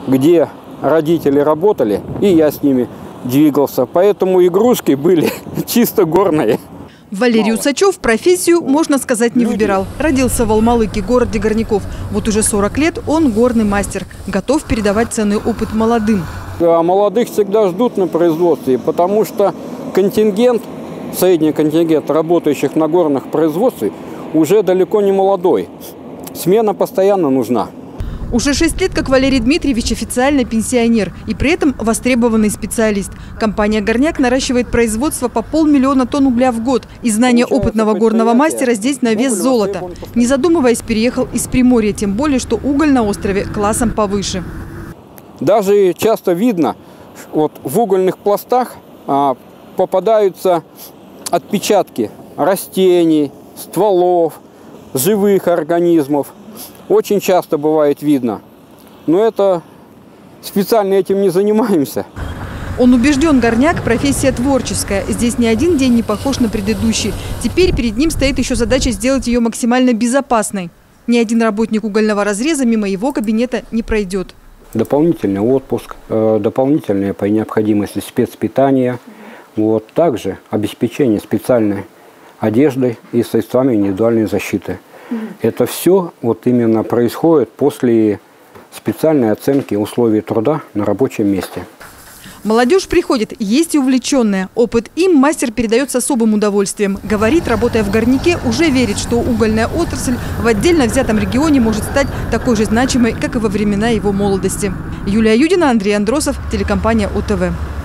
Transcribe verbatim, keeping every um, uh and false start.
где родители работали, и я с ними двигался. Поэтому игрушки были чисто горные. Валерий Усачев профессию, можно сказать, не выбирал. Родился в Алмалыке, городе горняков. Вот уже сорок лет он горный мастер, готов передавать ценный опыт молодым. А молодых всегда ждут на производстве, потому что контингент, средний контингент работающих на горных производствах уже далеко не молодой. Смена постоянно нужна. Уже шесть лет, как Валерий Дмитриевич официально пенсионер и при этом востребованный специалист. Компания «Горняк» наращивает производство по полмиллиона тонн угля в год. И знание опытного горного мастера здесь на вес золота. Не задумываясь, переехал из Приморья, тем более, что уголь на острове классом повыше. Даже часто видно, вот в угольных пластах а, попадаются отпечатки растений, стволов, живых организмов. Очень часто бывает видно. Но это специально этим не занимаемся. Он убежден, горняк – профессия творческая. Здесь ни один день не похож на предыдущий. Теперь перед ним стоит еще задача сделать ее максимально безопасной. Ни один работник угольного разреза мимо его кабинета не пройдет. Дополнительный отпуск, дополнительное по необходимости спецпитание. Вот. Также обеспечение специальной одеждой и средствами индивидуальной защиты. Это все вот именно происходит после специальной оценки условий труда на рабочем месте. Молодежь приходит, есть и увлеченная. Опыт им мастер передает с особым удовольствием. Говорит, работая в горняке, уже верит, что угольная отрасль в отдельно взятом регионе может стать такой же значимой, как и во времена его молодости. Юлия Юдина, Андрей Андросов, телекомпания О Тэ Вэ.